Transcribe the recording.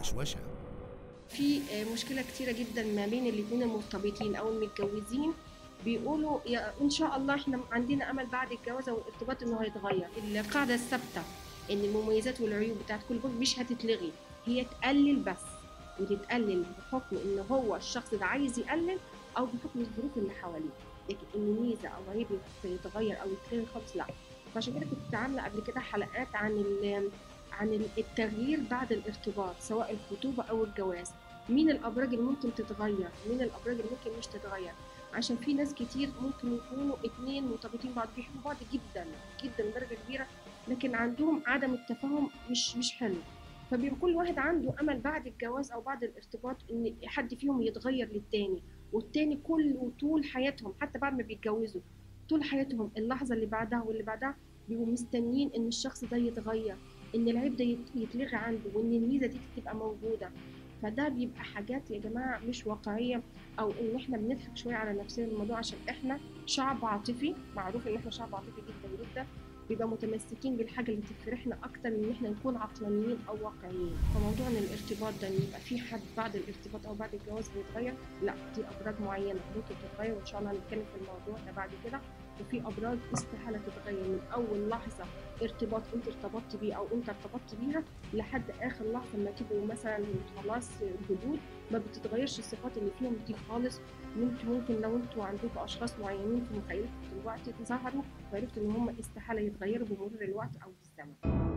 وشوشة. في مشكلة كتيرة جدا ما بين الاتنين المرتبطين أو المتجوزين، بيقولوا إن شاء الله إحنا عندنا أمل بعد الجواز أو الارتباط إنه هيتغير. القاعدة الثابتة إن المميزات والعيوب بتاعت كل زوج مش هتتلغي، هي تقلل بس، وتتقلل بحكم إن هو الشخص ده عايز يقلل أو بحكم الظروف اللي حواليه، لكن إن ميزة أو عيب يتغير أو يتلغي خالص لا. فعشان كده كنت عاملة قبل كده حلقات عن التغيير بعد الارتباط سواء الخطوبة أو الجواز. مين الأبراج اللي ممكن تتغير، مين الأبراج اللي ممكن مش تتغير، عشان في ناس كتير ممكن يكونوا اتنين مرتبطين بعض بيحبوا بعض جدا جدا لدرجة كبيرة، لكن عندهم عدم التفاهم مش حلو. فبيبقى كل واحد عنده أمل بعد الجواز أو بعد الارتباط إن حد فيهم يتغير للتاني، والتاني كل طول حياتهم حتى بعد ما بيتجوزوا طول حياتهم اللحظة اللي بعدها واللي بعدها بيبقوا مستنيين إن الشخص ده يتغير، إن العيب ده يتلغي عنده، وإن الميزة دي تبقى موجودة. فده بيبقى حاجات يا جماعة مش واقعية، أو إن إحنا بنضحك شوية على نفسنا الموضوع، عشان إحنا شعب عاطفي، معروف إن إحنا شعب عاطفي جدا جدا، بيبقى متمسكين بالحاجة اللي تفرحنا أكتر من إن إحنا نكون عقلانيين أو واقعيين. فموضوع إن الارتباط ده إن يبقى في حد بعد الارتباط أو بعد الجواز بيتغير، لا، دي أبراج معينة ممكن تتغير، وإن شاء الله هنتكلم في الموضوع ده بعد كده. وفي أبراج استحالة تتغير من أول لحظة ارتباط أنت ارتبطت بيه أو أنت ارتبطت بيها لحد اخر لحظه ما تبقوا مثلا خلاص الجدود، ما بتتغيرش الصفات اللي فيهم دي خالص. وانتوا ممكن لو انتوا عندكم اشخاص معينين في مخيلتكم دلوقتي ظهروا وعرفتوا ان هم استحاله يتغيروا بمرور الوقت او بالزمن.